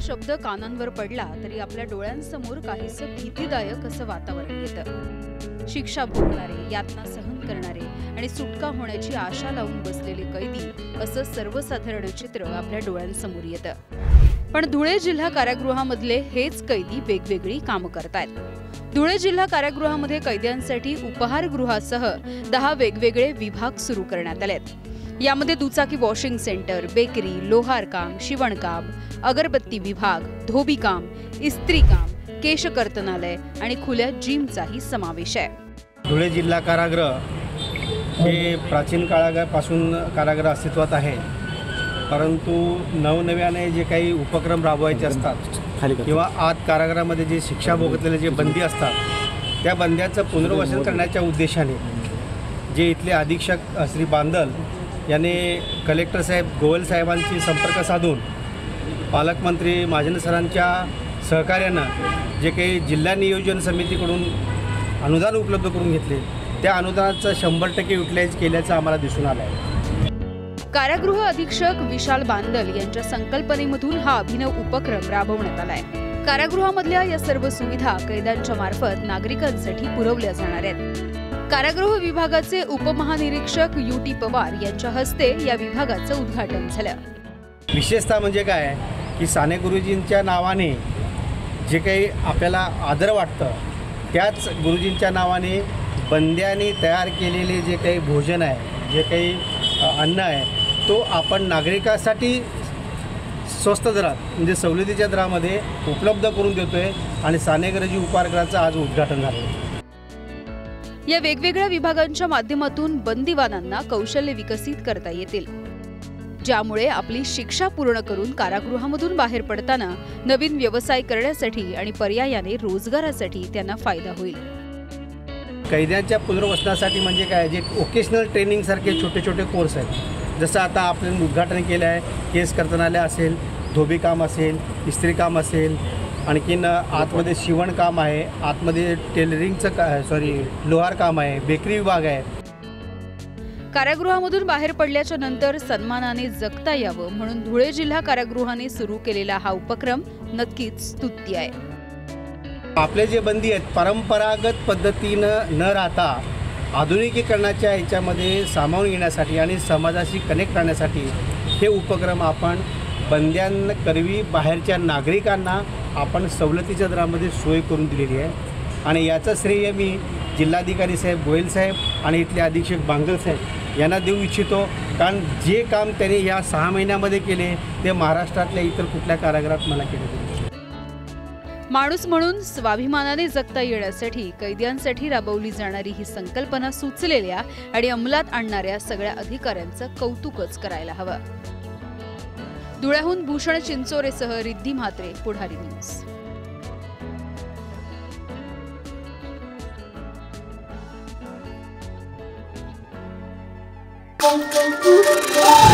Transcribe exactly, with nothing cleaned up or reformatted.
शब्द कानांवर पडला तरी आपल्या डोळ्यांसमोर काहीसं भीतीदायक असं वातावरण येतं। शिक्षा भोगणारे, यातना सहन करणारे आणि सुटका होण्याची आशा लावून बसलेले कैदी असं सर्वसाधारण चित्र आपल्या डोळ्यांसमोर येतं। पण धुळे जिल्हा कारागृहामधले हेच कैदी वेगवेगळी कामं करतायत। धुळे जिल्हा कारागृहामध्ये कैद्यांसाठी उपहारगृहासह दहा वेगवेगळे विभाग सुरू करण्यात आलेत। यामध्ये दुचाकी वॉशिंग सेंटर, बेकरी, लोहारकाम, शिवणकाम, अगरबत्ती विभाग, धोबीकाम, इस्त्रीकाम, केशकर्तनालय आणि खुल्या जिमचाही समावेश आहे। धुळे जिल्हा कारागृह हे प्राचीन काळापासून कारागृह अस्तित्वात आहे, परंतु नवनव्याने जे काही उपक्रम राबवायचे असतात किंवा आत कारागृहामध्ये जे शिक्षा भोगतलेले जे बंदी असतात त्या बंद्याचं पुनर्वसन करण्याच्या उद्देशाने जे इथले अधीक्षक श्री बांदल याने कलेक्टर साहेब गोयल साहेबांशी संपर्क साधून पालकमंत्री महाजन सरांच्या सहकार्यानं जे काही जिल्हा नियोजन समितीकडून अनुदान उपलब्ध करून घेतले त्या अनुदानाचं शंभर टक्के युटिलाइज केल्याचं आम्हाला दिसून आलं आहे। कारागृह अधीक्षक विशाल बांदल यांच्या संकल्पनेमधून हा अभिनव उपक्रम राबवण्यात आलाय। कारागृहामधल्या या सर्व सुविधा कैद्यांच्या मार्फत नागरिकांसाठी पुरवल्या जाणार आहेत। कारागृह विभागाचे उपमहानिरीक्षक यू टी पवार यांच्या हस्ते या विभागाचं उद्घाटन झालं। विशेषतः म्हणजे काय की साने गुरुजींच्या नावाने जे काही आपल्याला आदर वाटतं त्याच गुरुजींच्या नावाने बंद्यांनी तयार केलेले जे काही भोजन आहे, जे काही अन्न आहे तो आपण नागरिकांसाठी स्वस्त दरात म्हणजे सवलतीच्या दरामध्ये उपलब्ध करून देतोय आणि साने गुरुजी उपहारगृहाचं आज उद्घाटन झालं। या वेगवेगळ्या विभागांच्या माध्यमातून बंदीवानांना कौशल्य विकसित करता येतील, ज्यामुळे आपली शिक्षा पूर्ण करून कारागृहामधून बाहेर पडताना नवीन व्यवसाय करण्यासाठी आणि पर्यायाने रोजगारासाठी त्यांना फायदा होईल। कैद्यांच्या पुनर्वसनासाठी म्हणजे काय जे ओकेशनल ट्रेनिंग सारखे छोटे छोटे कोर्स आहेत, जसं आता आपण उद्घाटन केलं आहे केस कर्तनालय असेल, धोबीकाम असेल, इस्त्रीकाम असेल, आणखीन आतमध्ये शिवणकाम आहे, आतमध्ये टेलरिंगचं का सॉरी लोहार काम आहे, बेकरी विभाग आहे। कारागृहामधून बाहेर पडल्याच्या नंतर सन्मानाने जगता यावं म्हणून धुळे जिल्हा कारागृहाने सुरू केलेला हा उपक्रम नक्कीच स्तुत्य आहे। आपले जे बंदी आहेत परंपरागत पद्धतीनं न राहता आधुनिकीकरणाच्या ह्याच्यामध्ये सामावून घेण्यासाठी आणि समाजाशी कनेक्ट करण्यासाठी हे उपक्रम आपण बंद्यांकरवी बाहेरच्या नागरिकांना आपण सवलतीच्या दरामध्ये सोय करून दिलेली आहे आणि याचं श्रेय मी जिल्हाधिकारी साहेब गोयल साहेब आणि इथले अधीक्षक बांगल साहेब यांना देऊ इच्छितो, कारण जे काम त्यांनी या सहा महिन्यामध्ये केले ते महाराष्ट्रातल्या इतर कुठल्या कारागृहात मला केले नाही। माणूस म्हणून स्वाभिमानाने जगता येण्यासाठी कैद्यांसाठी राबवली जाणारी ही संकल्पना सुचलेल्या आणि अंमलात आणणाऱ्या सगळ्या अधिकाऱ्यांचं कौतुकच करायला हवं। धुळ्याहून भूषण चिंचोरेसह रिद्धी म्हात्रे, पुढारी न्यूज।